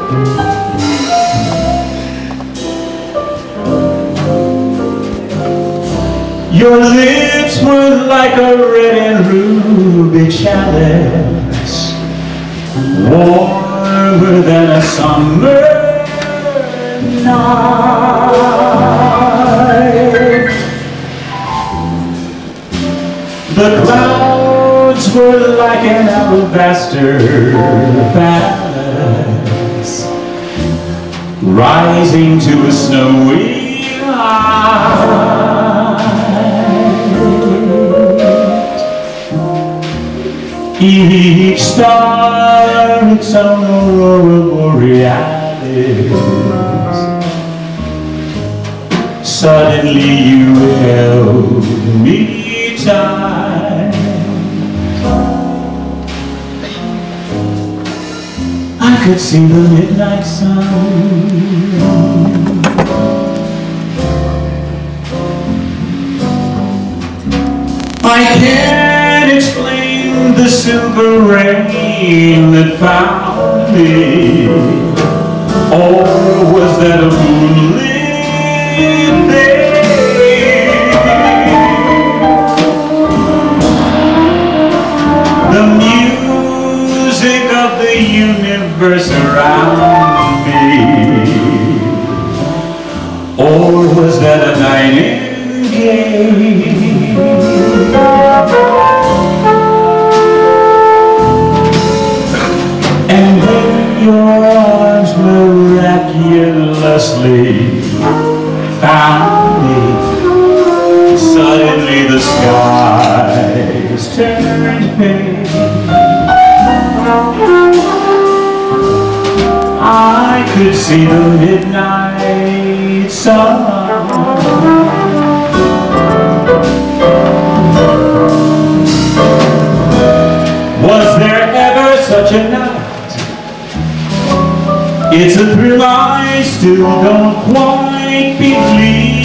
Your lips were like a red and ruby chalice, warmer than a summer night. The clouds were like an alabaster palace, rising to a snowy height. Each star its own aurora borealis. Suddenly you held me tight. I could see the midnight sun. I can't explain the silver rain that found me, or was that a moonlit day? The music of the universe around me, or was that a nightingale? And when your arms miraculously found me, suddenly the skies turned pale. I could see the midnight sun. Was there ever such a night? It's a thrill I still don't quite believe.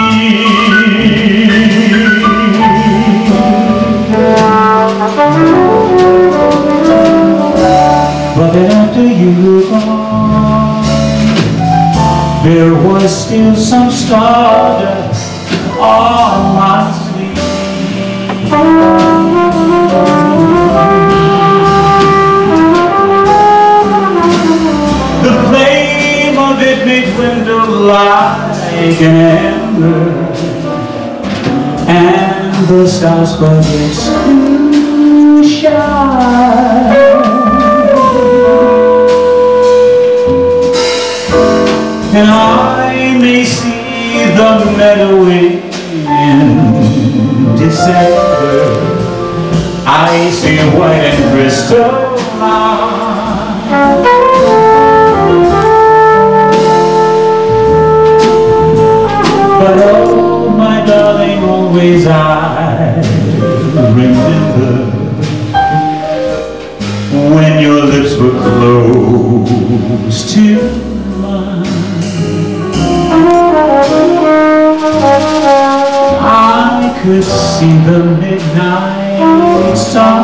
But then after you were gone, there was still some stardust on my sleeve. The flame of it may dwindle like an ember, and the stars forget to shine. And I may see the meadow in December, icy white and crystalline. But oh, my darling, always I remember when your lips were close to mine. I could see the midnight sun.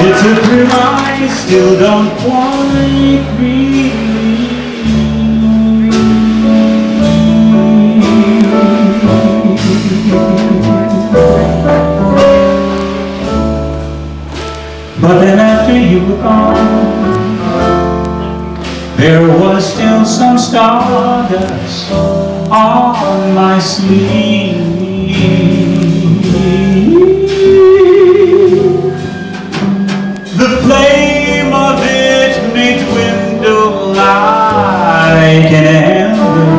It's a thrill I still don't quite believe. But then after you were gone, there was still some stardust on my sleeve. The flame of it may dwindle like an ember,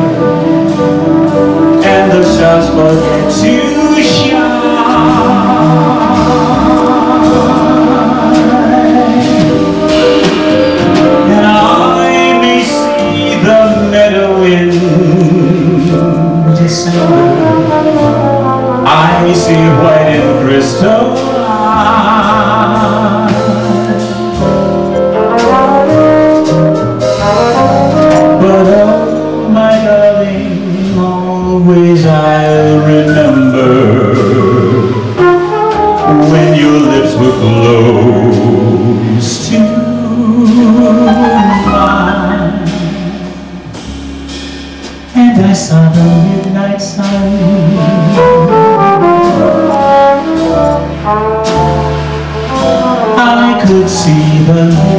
and the stars forget to shine, and I may see the meadow in December. I see white and crystalline. But oh my darling, always I'll remember when your lips were close to mine, and I saw the midnight sun. I could see the